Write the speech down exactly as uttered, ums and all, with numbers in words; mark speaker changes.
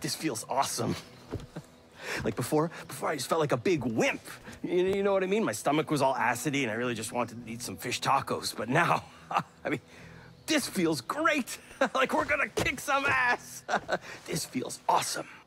Speaker 1: this feels awesome. Like before, before I just felt like a big wimp. You, you know what I mean? My stomach was all acidy and I really just wanted to eat some fish tacos. But now, I mean, this feels great. Like we're gonna kick some ass. This feels awesome.